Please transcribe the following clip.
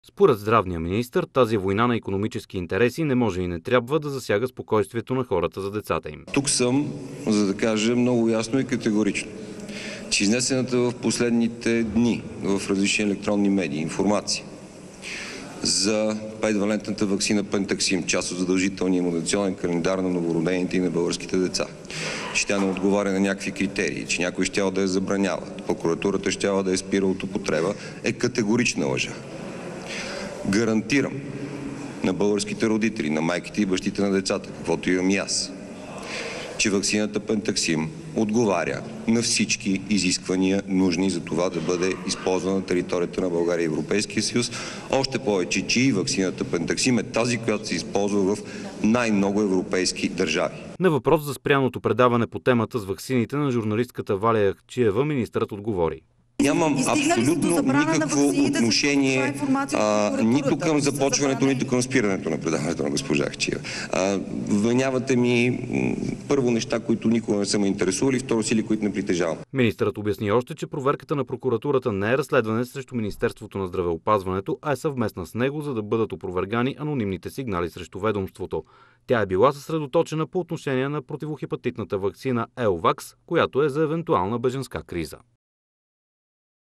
Според здравния министър, тази война на икономически интереси не може и не трябва да засяга спокойствието на хората за децата им. Тук съм, за да кажа много ясно и категорично, че изнесената в последните дни в различни електронни медии информация за 5-валентната ваксина Пентаксим, част от задължителния имунационен календар на новородените и на българските деца, че тя не отговаря на някакви критерии, че някой щял да я забранява, прокуратурата щяла да я спира от употреба, е категорична лъжа. Гарантирам на българските родители, на майките и бащите на децата, каквото имам и аз, че ваксината Пентаксим отговаря на всички изисквания, нужни за това да бъде използвана на територията на България и Европейския съюз. Още повече, че и ваксината Пентаксим е тази, която се използва в най-много европейски държави. На въпрос за спряното предаване по темата с ваксините на журналистката Валя Яхчиева, министърът отговори: Нямам абсолютно никакво отношение нито към започването, нито към спирането на предаването на госпожа Яхчиева. Вменявате ми първо неща, които никога не са ме интересували, второ сили, които не притежавам. Министърът обясни още, че проверката на прокуратурата не е разследване срещу Министерството на здравеопазването, а е съвместна с него, за да бъдат опровергани анонимните сигнали срещу ведомството. Тя е била съсредоточена по отношение на противохепатитната ваксина Елвакс, която е за евентуална бежанска криза.